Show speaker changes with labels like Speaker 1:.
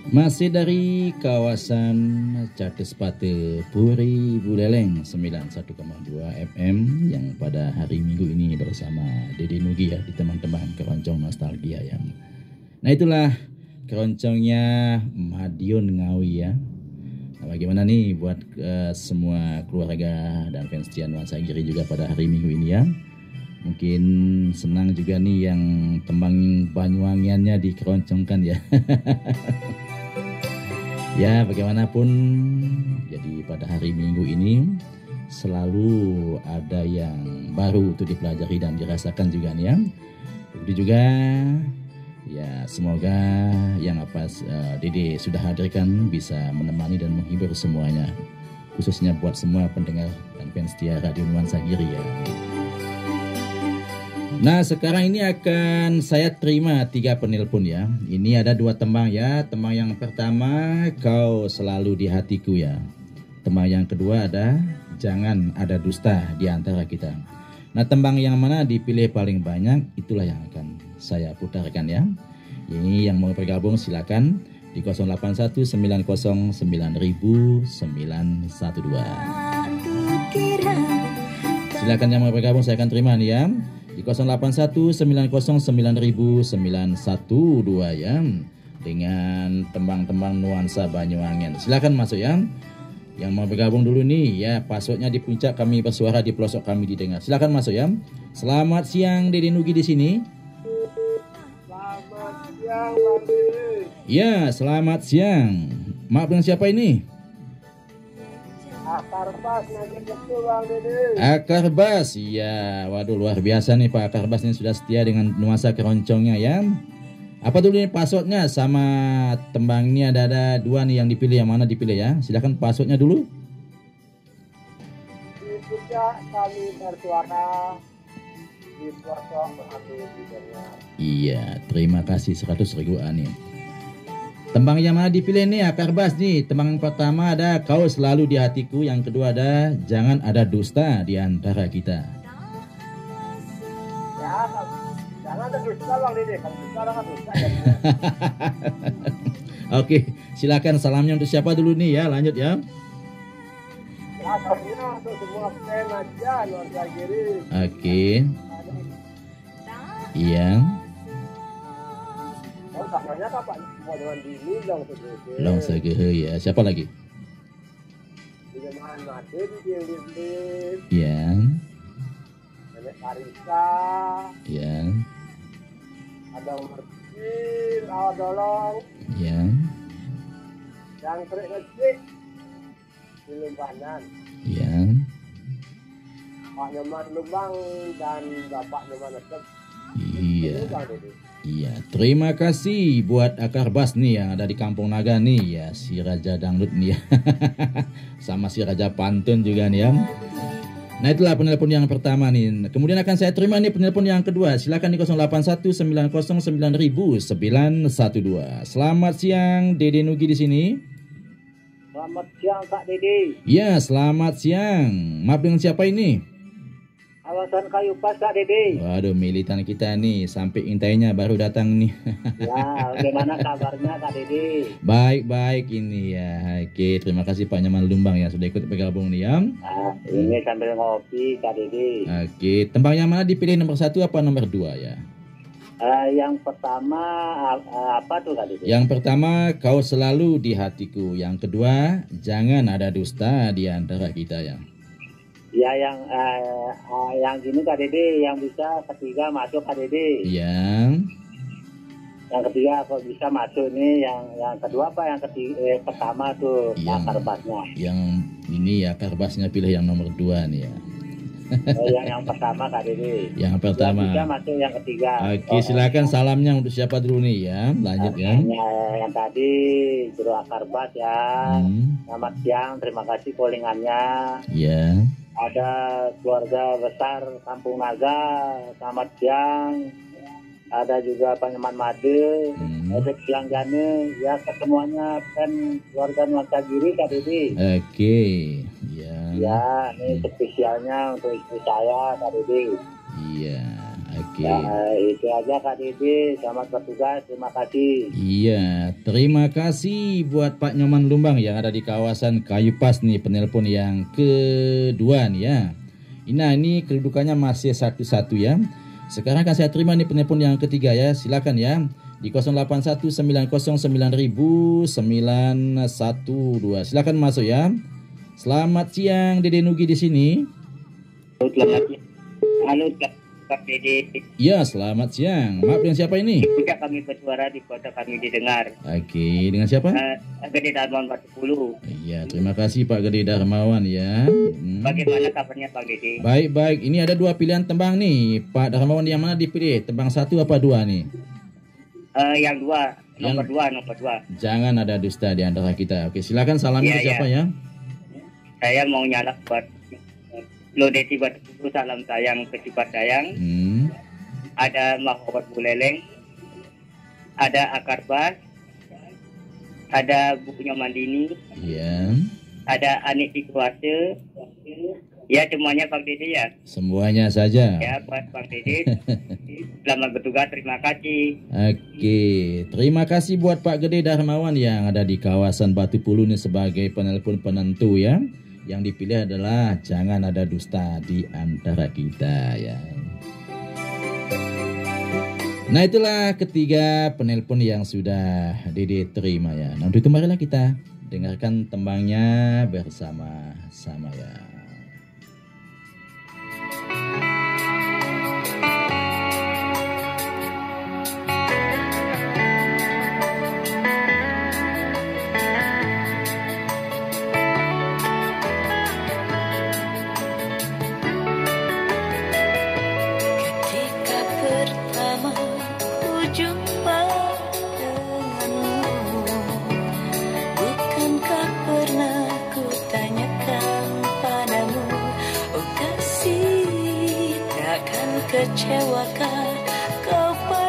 Speaker 1: Masih dari kawasan Catespate Puri Buleleng 91,2 FM yang pada hari Minggu ini bersama Dede Nugi ya di teman-teman keroncong nostalgia yang. Nah itulah keroncongnya Madiun Ngawi ya. Nah, bagaimana nih buat semua keluarga dan fans setia nuansa Giri juga pada hari Minggu ini ya. Mungkin senang juga nih yang tembang Banyuwangiannya dikeroncongkan ya. Ya bagaimanapun, jadi pada hari Minggu ini selalu ada yang baru untuk dipelajari dan dirasakan juga nih ya. Begitu juga ya semoga yang Dede sudah hadirkan bisa menemani dan menghibur semuanya. Khususnya buat semua pendengar dan fans setia Radio Nuansa Giri ya. Nah sekarang ini akan saya terima 3 penelpon ya. Ini ada 2 tembang ya. Tembang yang pertama Kau Selalu di Hatiku ya. Tembang yang kedua ada Jangan Ada Dusta di Antara Kita. Nah tembang yang mana dipilih paling banyak itulah yang akan saya putarkan ya. Ini yang mau bergabung silakan di 0819090912. Silakan yang mau bergabung saya akan terima nih ya. Di 0819090912 ya dengan tembang-tembang nuansa Banyuwangian. Silakan masuk ya. Yang mau bergabung dulu nih ya, passwordnya di puncak kami bersuara, di pelosok kami didengar. Silakan masuk ya. Selamat siang Dede Nugi di sini.
Speaker 2: Selamat siang Bang Dede.
Speaker 1: Ya, selamat siang. Maaf dengan siapa ini?
Speaker 2: Akar Bas ngajar betul Bang Dede.
Speaker 1: Akar Bas, iya. Waduh luar biasa nih Pak Akar Bas ini sudah setia dengan nuansa keroncongnya ya. Apa dulu nih passwordnya sama tembangnya ada 2 nih yang dipilih, yang mana dipilih ya. Silahkan passwordnya dulu.
Speaker 2: Di puncak kami bersuara, di pelosok kami didengar.
Speaker 1: Iya, terima kasih 100.000 nih. Tembang yang mana dipilih nih Akar Bas nih? Tembang yang pertama ada Kau Selalu di Hatiku, yang kedua ada Jangan Ada Dusta di Antara Kita.
Speaker 2: Ya, jangan ada dusta Bang Dede. Kalau dusta kan dusta ya.
Speaker 1: Oke, silakan salamnya untuk siapa dulu nih ya, lanjut ya.
Speaker 2: Ya, salamnya untuk semua fans aja Nuansa Giri.
Speaker 1: Oke. Iya.
Speaker 2: Oh, samanya kapan? Mau dengan dini dong Dede.
Speaker 1: Long Segehe ya. Siapa lagi?
Speaker 2: Dengan Made di Dilit.
Speaker 1: Iya.
Speaker 2: Nenek Karisa.
Speaker 1: Iya.
Speaker 2: Ada Mercil, Awal Dolong.
Speaker 1: Iya.
Speaker 2: Yang terik ngecik di Lumbanan.
Speaker 1: Iya.
Speaker 2: Pak Nyoman Lumbang dan Bapak Nyoman Esep.
Speaker 1: Iya.
Speaker 2: Itu Bang Dede.
Speaker 1: Iya, terima kasih buat Akar Bas nih yang ada di Kampung Naga nih ya, si Raja Dangdut nih ya. Sama si Raja Pantun juga nih ya. Nah itulah penelpon yang pertama nih. Kemudian akan saya terima nih penelpon yang kedua. Silakan di 0819090912. Selamat siang Dede Nugi di sini.
Speaker 2: Selamat siang Kak Dede.
Speaker 1: Ya, selamat siang. Maaf dengan siapa ini?
Speaker 2: Kawasan Kayu Pas Kak Dede.
Speaker 1: Waduh, militan kita nih sampai intainya baru datang nih.
Speaker 2: Ya, bagaimana kabarnya Kak Dede?
Speaker 1: Baik-baik ini ya. Oke, terima kasih Pak Nyaman Lumbang ya sudah ikut bergabung nih ya.
Speaker 2: Nah, ini sambil ngopi Kak Dede.
Speaker 1: Oke, tembang yang mana dipilih nomor 1 apa nomor 2 ya?
Speaker 2: Yang pertama apa tuh Kak Dede?
Speaker 1: Yang pertama Kau Selalu di Hatiku. Yang kedua Jangan Ada Dusta di Antara Kita ya.
Speaker 2: Ya yang gini Kak Dede, yang bisa ketiga masuk Kak Dede. Yang ketiga kok bisa masuk nih, yang kedua apa yang ketiga pertama tuh Akar Basnya.
Speaker 1: Yang ini ya Akar Basnya pilih yang nomor 2 nih ya.
Speaker 2: Yang pertama Kak Dede.
Speaker 1: Yang pertama.
Speaker 2: Yang bisa masuk yang ketiga.
Speaker 1: Oke, silakan salamnya untuk siapa dulu nih ya. Lanjut ya.
Speaker 2: Yang tadi Guru Akar Bas ya. Selamat siang, terima kasih callingannya.
Speaker 1: Iya.
Speaker 2: Ada keluarga besar Kampung Naga, selamat siang. Ada juga Pak Nyoman Made, Efek Siang Jane, ya kesemuanya kan keluarga Nuansa Giri Kak Dede.
Speaker 1: Oke, ya.
Speaker 2: Ya, ini spesialnya untuk istri saya Kak Dede.
Speaker 1: Iya. Oke.
Speaker 2: Ya, itu aja Kak Dede. Selamat bertugas. Terima kasih.
Speaker 1: Iya, terima kasih buat Pak Nyoman Lumbang yang ada di kawasan Kayu Pas nih, penelpon yang kedua nih ya. Nah, ini kedudukannya masih 1-1 ya. Sekarang akan saya terima nih penelpon yang ketiga ya. Silakan ya. Di 0819099112. Silakan masuk ya. Selamat siang Dede Nugi di sini.
Speaker 2: Halo Kak Dede.
Speaker 1: Ya, selamat siang. Maaf, dengan siapa ini?
Speaker 2: Tidak kami bersuara di kota kami didengar.
Speaker 1: Oke, dengan siapa?
Speaker 2: Gede Darmawan Batu Pulu.
Speaker 1: Iya, terima kasih Pak Gede Darmawan ya.
Speaker 2: Bagaimana kabarnya Pak Dede?
Speaker 1: Baik. Ini ada 2 pilihan tembang nih. Pak Darmawan yang mana dipilih? Tembang 1 apa 2 nih?
Speaker 2: Yang 2, nomor 2.
Speaker 1: Jangan ada dusta di antara kita. Oke, silakan salami ke siapa ya?
Speaker 2: Saya mau nyalak buat Lodesi Batu Pulu, salam sayang ke Cipat Dayang. Ada Mahfud Buleleng, ada Akar Bas, ada Bu Nyomandini, ada Anik Dikuase. Ya, semuanya Bang Dede ya.
Speaker 1: Semuanya saja.
Speaker 2: Ya, buat Bang Dede. Selamat bertugas, terima kasih.
Speaker 1: Oke, terima kasih buat Pak Gede Darmawan yang ada di kawasan Batu Pulu nih sebagai penelpon penentu ya. Yang dipilih adalah jangan ada dusta di antara kita ya. Nah, itulah ketiga penelpon yang sudah Dede terima ya. Nah, untuk itu marilah kita dengarkan tembangnya bersama-sama ya.
Speaker 3: Kecewakan kau